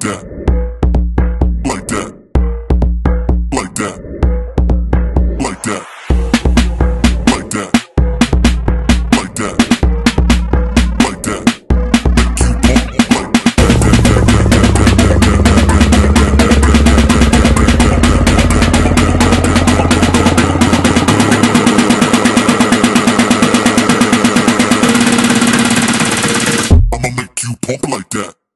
that, like that, like that, like that, like that, like that, like that. Make you pump like I'ma make you pump like that.